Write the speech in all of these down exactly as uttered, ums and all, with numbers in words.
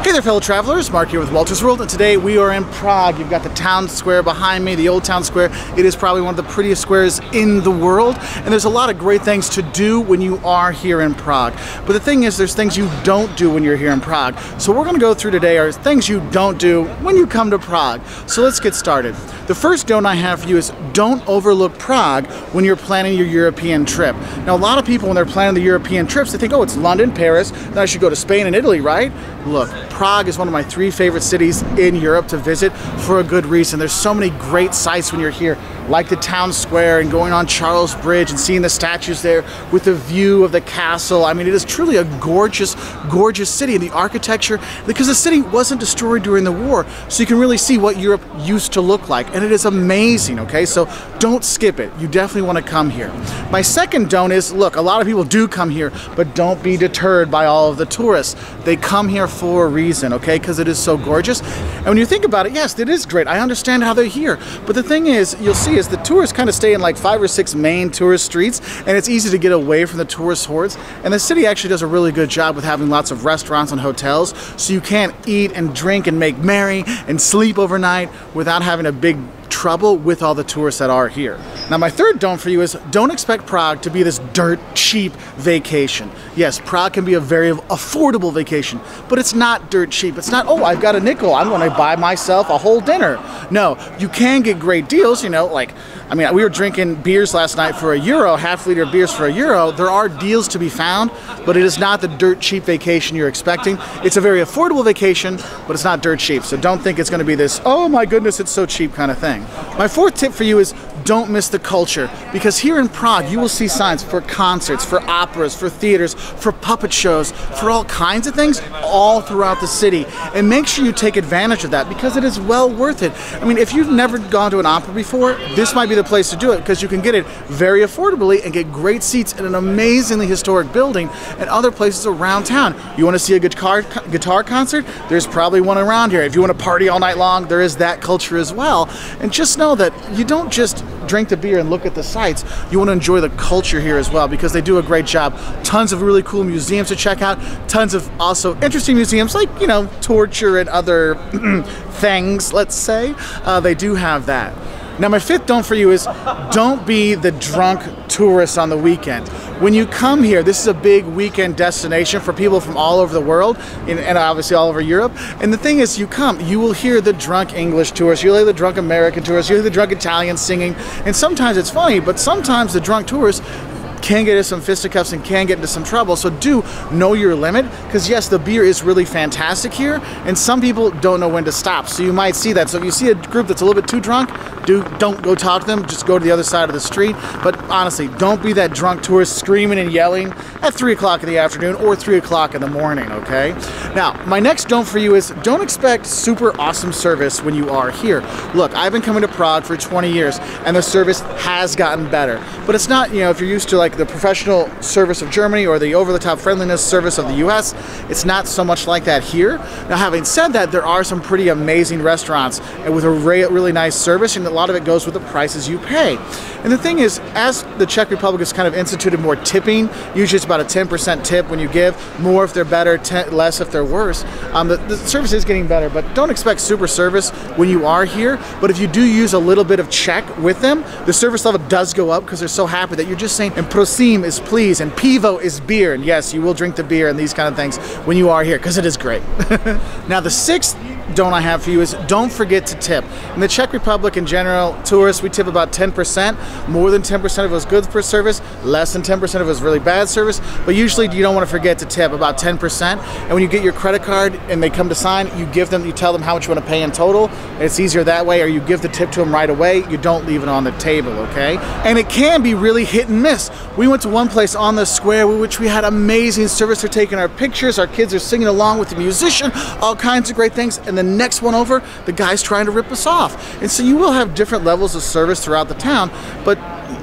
Hey there, fellow travelers. Mark here with Walter's World, and today we are in Prague. You've got the town square behind me, the old town square. It is probably one of the prettiest squares in the world, and there's a lot of great things to do when you are here in Prague. But the thing is, there's things you don't do when you're here in Prague. So we're going to go through today are things you don't do when you come to Prague. So let's get started. The first don't I have for you is don't overlook Prague when you're planning your European trip. Now, a lot of people, when they're planning the European trips, they think, oh, it's London, Paris, then I should go to Spain and Italy, right? Look, Prague is one of my three favorite cities in Europe to visit for a good reason. There's so many great sights when you're here, like the town square and going on Charles Bridge and seeing the statues there with the view of the castle. I mean, it is truly a gorgeous, gorgeous city. And the architecture, because the city wasn't destroyed during the war, so you can really see what Europe used to look like. And it is amazing, okay? So don't skip it. You definitely want to come here. My second don't is, look, a lot of people do come here, but don't be deterred by all of the tourists. They come here for a reason, okay? Because it is so gorgeous. And when you think about it, yes, it is great. I understand how they're here. But the thing is, you'll see is the tourists kind of stay in like five or six main tourist streets, and it's easy to get away from the tourist hordes. And the city actually does a really good job with having lots of restaurants and hotels, so you can't eat and drink and make merry and sleep overnight without having a big trouble with all the tourists that are here. Now, my third don't for you is don't expect Prague to be this dirt cheap vacation. Yes, Prague can be a very affordable vacation, but it's not dirt cheap. It's not, oh, I've got a nickel, I'm going to buy myself a whole dinner. No, you can get great deals, you know, like, I mean, we were drinking beers last night for a euro, half liter beers for a euro. There are deals to be found, but it is not the dirt cheap vacation you're expecting. It's a very affordable vacation, but it's not dirt cheap. So don't think it's going to be this, oh my goodness, it's so cheap kind of thing. My fourth tip for you is don't miss the culture, because here in Prague you will see signs for concerts, for operas, for theaters, for puppet shows, for all kinds of things all throughout the city. And make sure you take advantage of that, because it is well worth it. I mean, if you've never gone to an opera before, this might be the place to do it, because you can get it very affordably and get great seats in an amazingly historic building and other places around town. You want to see a guitar guitar concert? There's probably one around here. If you want to party all night long, there is that culture as well. And just know that you don't just drink the beer and look at the sights. You want to enjoy the culture here as well, because they do a great job. Tons of really cool museums to check out. Tons of also interesting museums like, you know, torture and other things, let's say. Uh, they do have that. Now, my fifth don't for you is don't be the drunk tourist on the weekend. When you come here, this is a big weekend destination for people from all over the world, and obviously all over Europe. And the thing is, you come, you will hear the drunk English tourists, you'll hear the drunk American tourists, you'll hear the drunk Italians singing, and sometimes it's funny, but sometimes the drunk tourists can get into some fisticuffs and can get into some trouble. So do know your limit, because yes, the beer is really fantastic here, and some people don't know when to stop. So you might see that. So if you see a group that's a little bit too drunk, do, don't go talk to them, just go to the other side of the street. But honestly, don't be that drunk tourist screaming and yelling at three o'clock in the afternoon or three o'clock in the morning, okay? Now, my next don't for you is don't expect super awesome service when you are here. Look, I've been coming to Prague for twenty years, and the service has gotten better. But it's not, you know, if you're used to like the professional service of Germany or the over-the-top friendliness service of the U S, it's not so much like that here. Now, having said that, there are some pretty amazing restaurants and with a really nice service, and a lot of it goes with the prices you pay. And the thing is, as the Czech Republic has kind of instituted more tipping, usually it's about a ten percent tip when you give, more if they're better, less if they're worse. Um, the, the service is getting better, but don't expect super service when you are here. But if you do use a little bit of Czech with them, the service level does go up, because they're so happy that you're just saying, and prosim is please, and pivo is beer. And yes, you will drink the beer and these kind of things when you are here, because it is great. Now, the sixth don't I have for you is don't forget to tip. In the Czech Republic in general, tourists, we tip about ten percent. More than ten percent of it was good for service, less than ten percent of it was really bad service, but usually you don't want to forget to tip about ten percent. And when you get your credit card and they come to sign, you give them, you tell them how much you want to pay in total. It's easier that way, or you give the tip to them right away. You don't leave it on the table, okay? And it can be really hit and miss. We went to one place on the square which we had amazing service. They're taking our pictures, our kids are singing along with the musician, all kinds of great things. And the next one over, the guy's trying to rip us off. And so you will have different levels of service throughout the town, but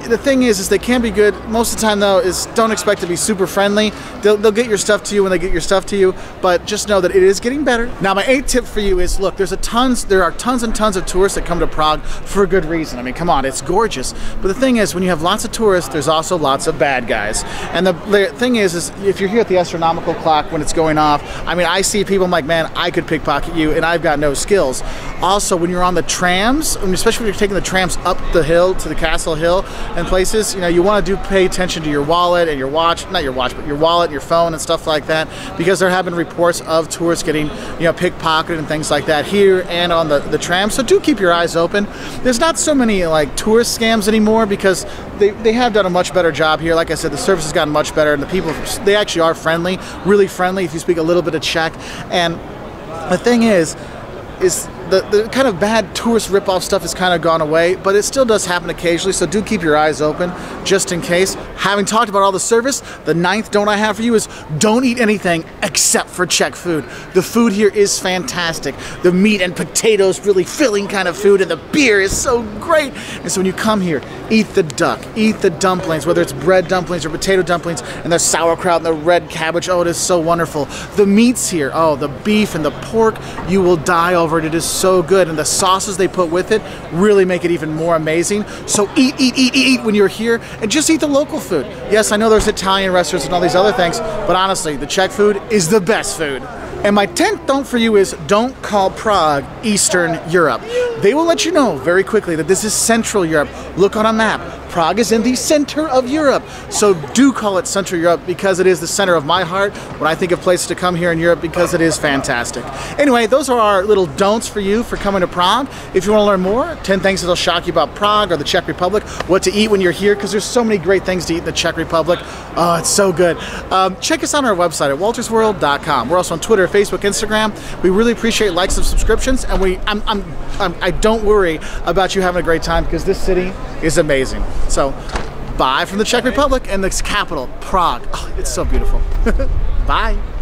the thing is, is they can be good. Most of the time, though, is don't expect to be super friendly. They'll, they'll get your stuff to you when they get your stuff to you, but just know that it is getting better. Now, my eighth tip for you is, look, there's a tons, there are tons and tons of tourists that come to Prague for a good reason. I mean, come on, it's gorgeous. But the thing is, when you have lots of tourists, there's also lots of bad guys. And the, the thing is, is if you're here at the astronomical clock when it's going off, I mean, I see people, I'm like, man, I could pickpocket you, and I've got no skills. Also, when you're on the trams, especially when you're taking the trams up the hill to the Castle Hill and places, you know, you want to do pay attention to your wallet and your watch, not your watch, but your wallet, your phone and stuff like that, because there have been reports of tourists getting, you know, pickpocketed and things like that here and on the, the tram. So do keep your eyes open. There's not so many like tourist scams anymore because they, they have done a much better job here. Like I said, the service has gotten much better and the people, they actually are friendly, really friendly if you speak a little bit of Czech. And the thing is, is the, the kind of bad tourist rip-off stuff has kind of gone away, but it still does happen occasionally, so do keep your eyes open just in case. Having talked about all the service, the ninth don't I have for you is don't eat anything except for Czech food. The food here is fantastic. The meat and potatoes, really filling kind of food, and the beer is so great. And so when you come here, eat the duck, eat the dumplings, whether it's bread dumplings or potato dumplings, and the sauerkraut and the red cabbage. Oh, it is so wonderful. The meats here, oh, the beef and the pork, you will die over it. It is so good, and the sauces they put with it really make it even more amazing. So eat, eat, eat, eat, eat when you're here, and just eat the local food. Yes, I know there's Italian restaurants and all these other things, but honestly, the Czech food is the best food. And my tenth don't for you is don't call Prague Eastern Europe. They will let you know very quickly that this is Central Europe. Look on a map. Prague is in the center of Europe. So do call it Central Europe because it is the center of my heart when I think of places to come here in Europe because it is fantastic. Anyway, those are our little don'ts for you for coming to Prague. If you want to learn more, ten things that'll shock you about Prague or the Czech Republic, what to eat when you're here, because there's so many great things to eat in the Czech Republic. Oh, it's so good. Um, check us out on our website at walters world dot com. We're also on Twitter, Facebook, Instagram. We really appreciate likes and subscriptions, and we I'm, I'm, I'm, I don't worry about you having a great time because this city is amazing. So, bye from the Czech Republic and the capital, Prague. Oh, it's so beautiful. Bye.